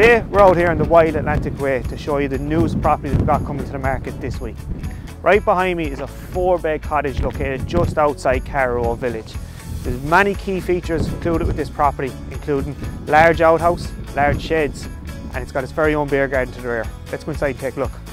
Today we're out here on the Wild Atlantic Way to show you the newest property that we've got coming to the market this week. Right behind me is a 4-bed cottage located just outside Carraroe village. There's many key features included with this property, including large outhouse, large sheds, and it's got its very own beer garden to the rear. Let's go inside and take a look.